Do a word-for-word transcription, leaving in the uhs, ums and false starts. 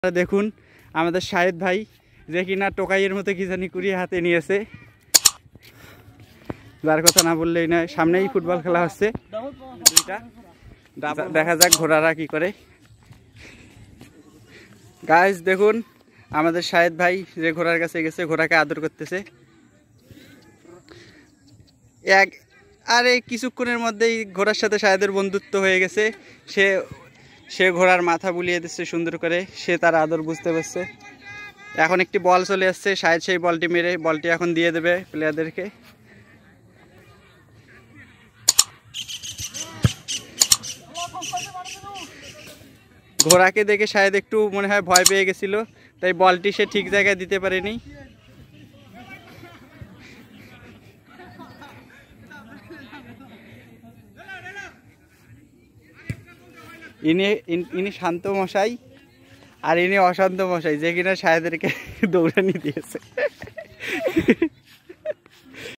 দেখুন আমাদের শাহেদ ভাই যে কিনা টোকাইয়ের মতো কি জানি কুড়িয়ে হাতে নিয়েছে, যার কথা না বললেই নয়। সামনেই ফুটবল খেলা হচ্ছে দুইটা, দেখা যাক ঘোড়ারা কি করে। গাইস দেখুন আমাদের শাহেদ ভাই যে ঘোড়ার কাছে গেছে, ঘোড়াকে আদর করতেছে। এক আরে কিছুক্ষণের মধ্যেই ঘোড়ার সাথে শাহেদের বন্ধুত্ব হয়ে গেছে। সে সে ঘোড়ার মাথা বুলিয়ে দিচ্ছে সুন্দর করে, সে তার আদর বুঝতে পারছে। এখন একটি বল চলে আসছে, শাহেদ সেই বলটি মেরে বলটি এখন দিয়ে দেবে প্লেয়ারদেরকে। ঘোড়াকে দেখে শাহেদ একটু মনে হয় ভয় পেয়ে গেছিল, তাই বলটি সে ঠিক জায়গায় দিতে পারেনি। ইনি ইনি শান্ত মশাই আর ইনি অশান্ত মশাই, যে কিনা শাহেদেরকে দৌড়ানি দিয়েছে।